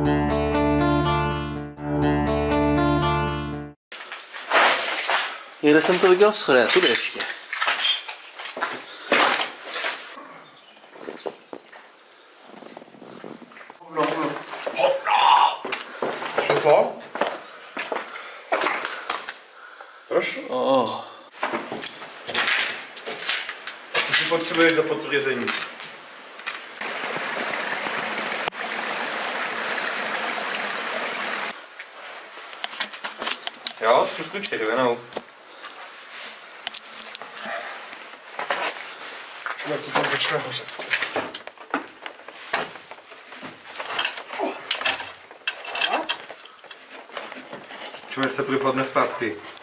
Někde jsem to viděl schře, tudy ještě. Světlo? Trošku? Co si potřebuješ za potvrzení? Jo, zkus tu červenou. Člověk to tam začne hořet. Člověk se propadne zpátky.